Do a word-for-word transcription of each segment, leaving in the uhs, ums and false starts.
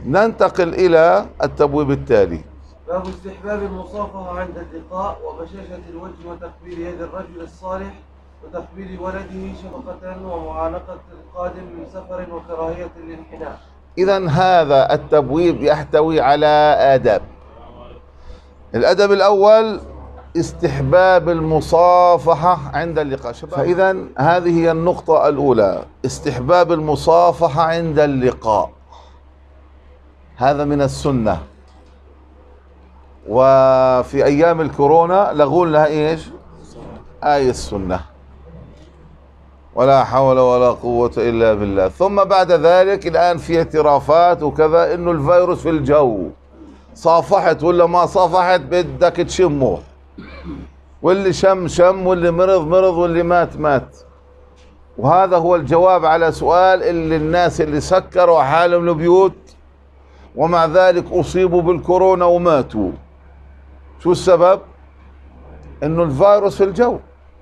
ننتقل إلى التبويب التالي. باب استحباب المصافحة عند اللقاء وبشاشة الوجه وتقبيل يد الرجل الصالح وتقبيل ولده شفقة ومعانقة القادم من سفر وكراهية للانحناء. إذن هذا التبويب يحتوي على آداب. الأدب الأول استحباب المصافحة عند اللقاء. فإذا هذه هي النقطة الأولى، استحباب المصافحة عند اللقاء، هذا من السنة. وفي أيام الكورونا لغوا لها إيش؟ آية السنة، ولا حول ولا قوة إلا بالله. ثم بعد ذلك الآن في اعترافات وكذا إنه الفيروس في الجو، صافحت ولا ما صافحت بدك تشمه، واللي شم شم واللي مرض مرض واللي مات مات. وهذا هو الجواب على سؤال اللي الناس اللي سكروا حالهم البيوت ومع ذلك أصيبوا بالكورونا وماتوا. شو السبب؟ إنه الفيروس في الجو،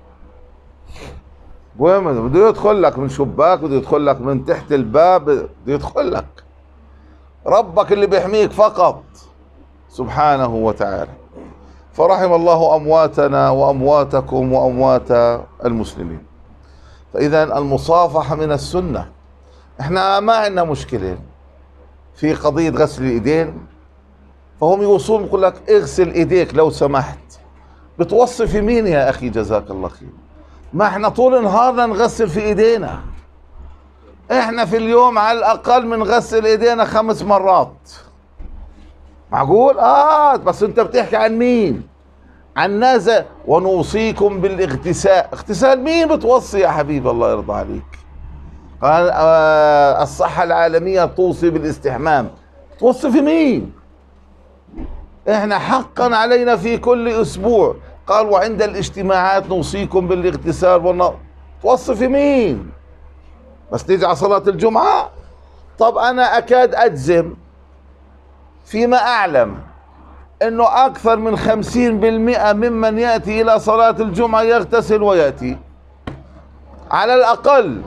وين بده يدخل لك من شباك، بده يدخل لك من تحت الباب، بده يدخل لك. ربك اللي بيحميك فقط سبحانه وتعالى. فرحم الله أمواتنا وأمواتكم وأموات المسلمين. فإذا المصافحة من السنة. احنا ما عندنا مشكلة في قضية غسل الإيدين، فهم يوصون يقول لك اغسل إيديك لو سمحت. بتوصي في مين يا أخي؟ جزاك الله خير. ما احنا طول نهارنا نغسل في إيدينا، احنا في اليوم على الأقل بنغسل إيدينا خمس مرات. معقول؟ آه بس أنت بتحكي عن مين؟ عن ناس. ونوصيكم بالاغتسال. اغتسال مين بتوصي يا حبيبي؟ الله يرضى عليك. قال آه الصحة العالمية توصي بالاستحمام. توصي في مين؟ احنا حقا علينا في كل أسبوع قال وعند الاجتماعات نوصيكم بالاغتسال والنظر. توصي في مين؟ بس تيجي على صلاة الجمعة. طب أنا أكاد أجزم فيما أعلم أنه أكثر من خمسين بالمئة ممن يأتي إلى صلاة الجمعة يغتسل ويأتي على الأقل.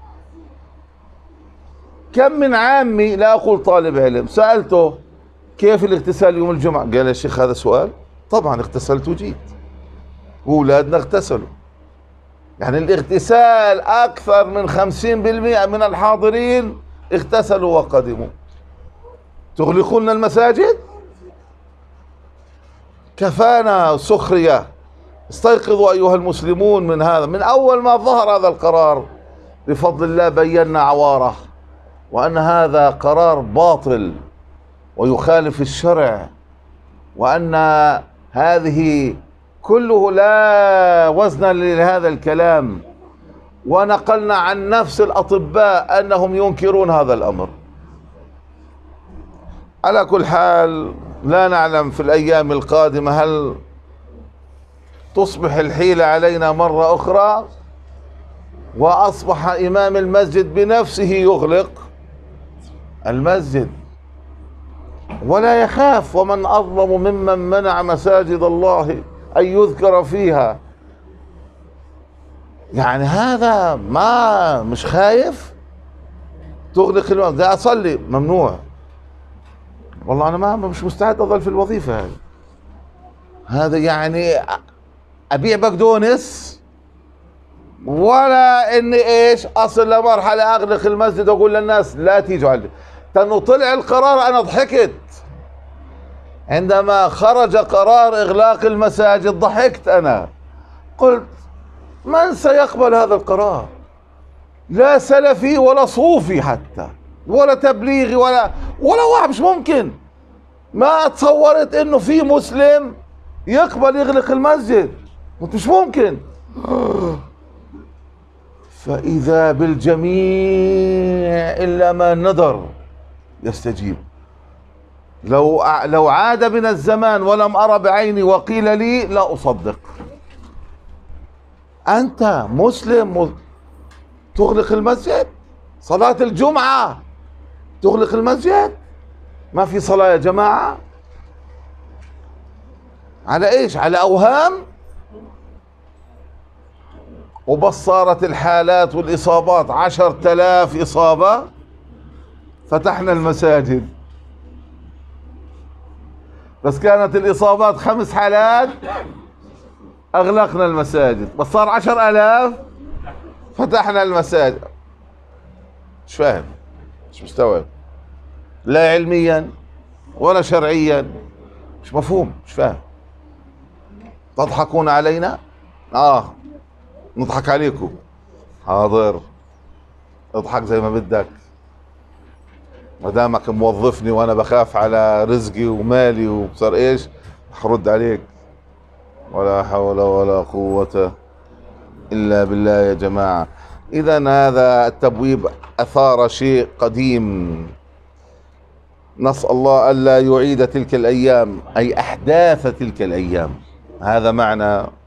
كم من عامي لا أقول طالب علم سألته كيف الاغتسال يوم الجمعة؟ قال يا شيخ هذا سؤال؟ طبعا اغتسلت وجيت، وأولادنا اغتسلوا. يعني الاغتسال أكثر من خمسين بالمئة من الحاضرين اغتسلوا وقدموا. تغلقون المساجد؟ كفانا سخرية. استيقظوا أيها المسلمون من هذا. من أول ما ظهر هذا القرار بفضل الله بينا عواره، وأن هذا قرار باطل ويخالف الشرع، وأن هذه كله لا وزن لهذا الكلام. ونقلنا عن نفس الأطباء أنهم ينكرون هذا الأمر. على كل حال لا نعلم في الأيام القادمة هل تصبح الحيلة علينا مرة أخرى وأصبح إمام المسجد بنفسه يغلق المسجد ولا يخاف. ومن أظلم ممن منع مساجد الله أن يذكر فيها. يعني هذا ما مش خايف. تغلق المسجد، ده أصلي ممنوع. والله أنا ما مش مستعد أظل في الوظيفة هذه. هذا يعني أبيع بقدونس ولا إني إيش أصل لمرحلة أغلق المسجد وأقول للناس لا تيجوا عندي. تنو طلع القرار أنا ضحكت. عندما خرج قرار إغلاق المساجد ضحكت أنا. قلت من سيقبل هذا القرار؟ لا سلفي ولا صوفي حتى ولا تبليغي ولا ولا واحد. مش ممكن. ما تصورت انه في مسلم يقبل يغلق المسجد. مش ممكن. فإذا بالجميع إلا ما ندر يستجيب. لو لو عاد بنا الزمان ولم أرى بعيني وقيل لي لا أصدق. أنت مسلم تغلق المسجد؟ صلاة الجمعة تغلق المسجد؟ ما في صلاة يا جماعة؟ على ايش؟ على اوهام؟ وبس صارت الحالات والاصابات عشرة آلاف اصابة فتحنا المساجد. بس كانت الإصابات خمس حالات أغلقنا المساجد، بس صار عشر آلاف فتحنا المساجد. مش فاهم، مش مستوعب، لا علميا ولا شرعيا، مش مفهوم، مش فاهم. تضحكون علينا؟ آه نضحك عليكم. حاضر، اضحك زي ما بدك، ما دامك موظفني وانا بخاف على رزقي ومالي وبصير ايش حرد عليك. ولا حول ولا قوة الا بالله يا جماعة. اذا هذا التبويب اثار شيء قديم، نسأل الله الا يعيد تلك الايام، اي احداث تلك الايام. هذا معنى